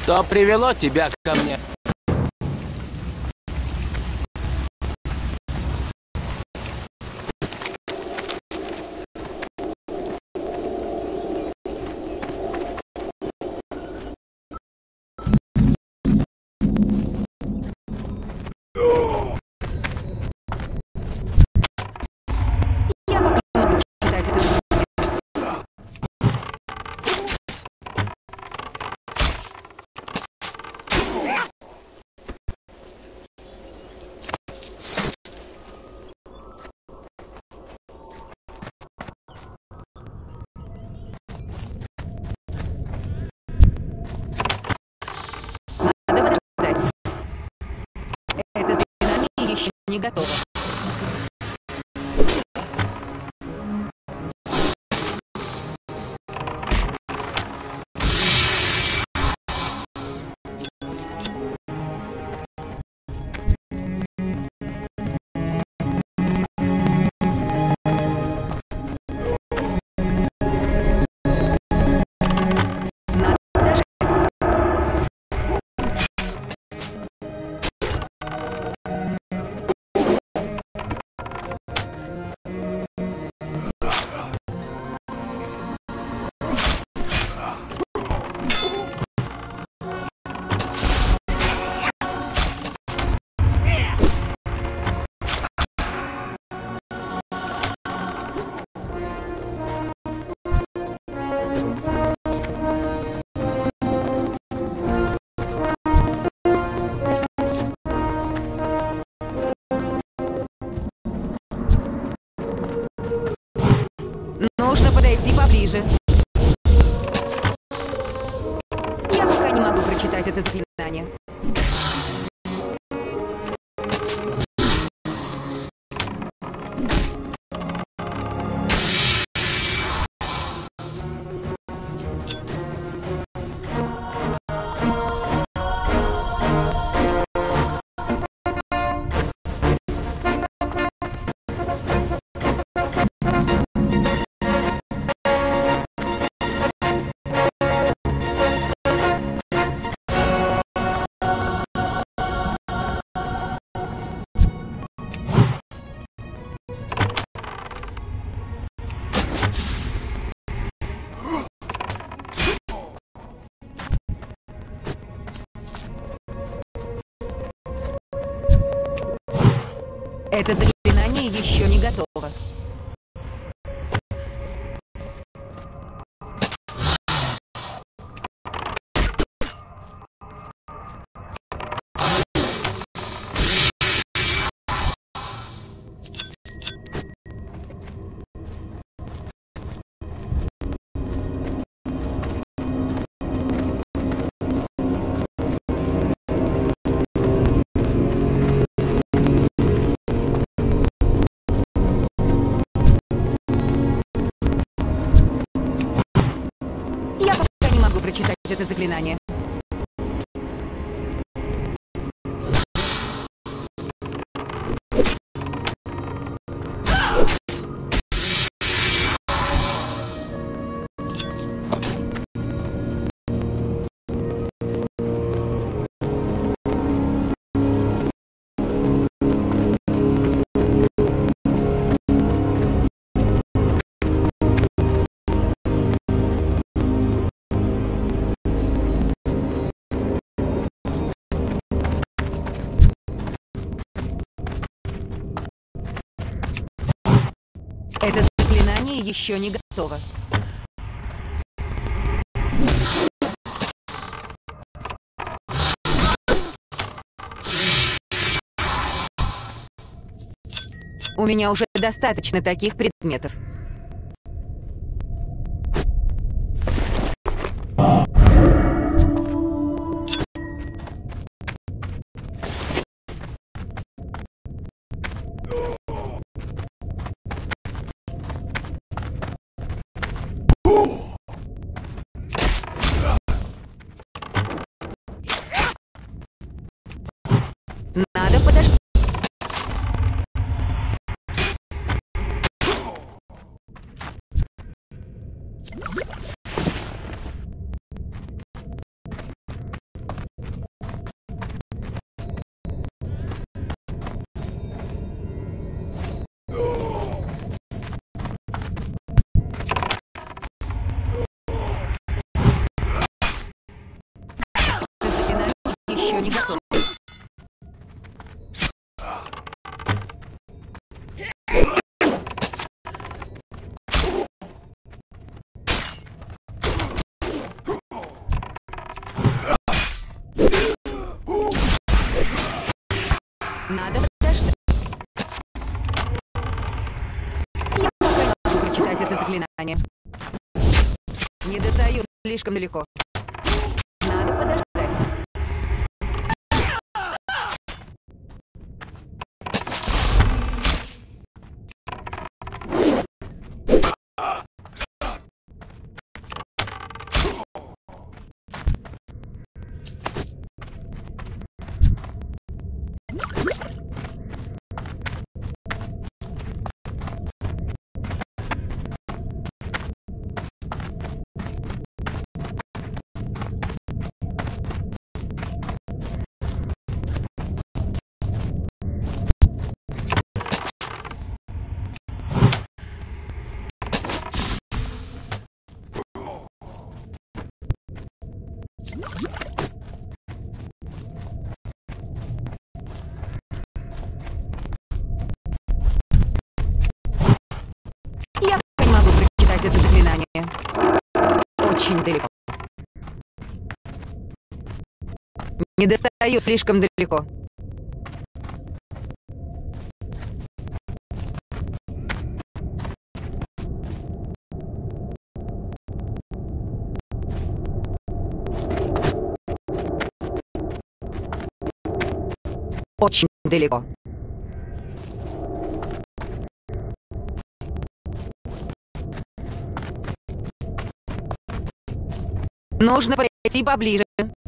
Что привело тебя ко мне? Надо подождать. Это заклинание еще не готово. Нужно подойти поближе. Я пока не могу прочитать это заклинание. Это заклинание еще не готово. Я пока не могу прочитать это заклинание. Это заклинание еще не готово. У меня уже достаточно таких предметов. Надо подождать. еще не готов. Надо подождать. Я пока не могу прочитать это заклинание. Не достаю слишком далеко. Надо подождать. Я пока не могу прочитать это заклинание. Очень далеко. Не достаю слишком далеко. Очень далеко. Нужно подойти поближе.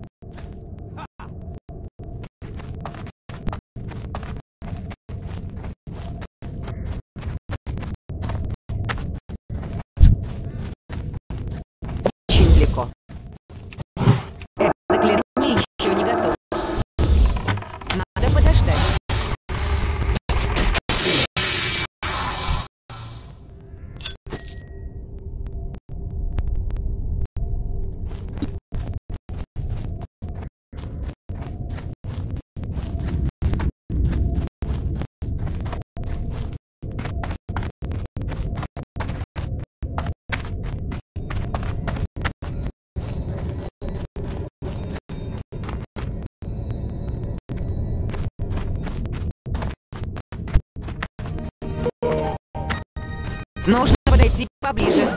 Очень далеко. Это заклинание еще не готово. Надо подождать. Нужно подойти поближе.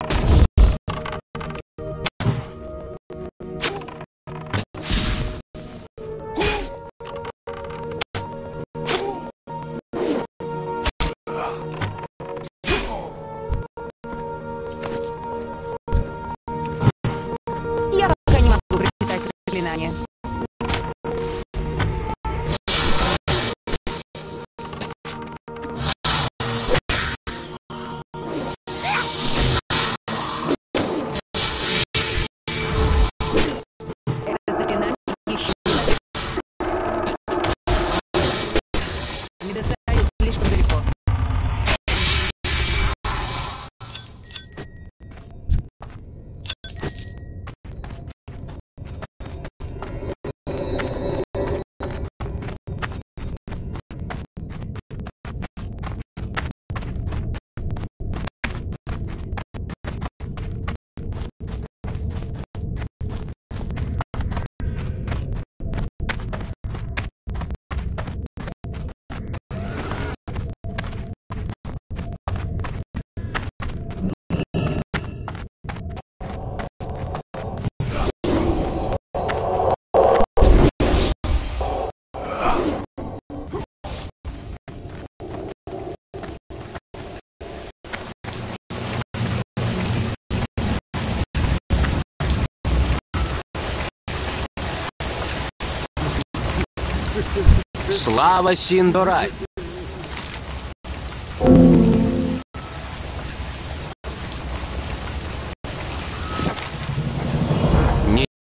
Я пока не могу прочитать заклинание. Не достаю слишком далеко. Слава Синдорай!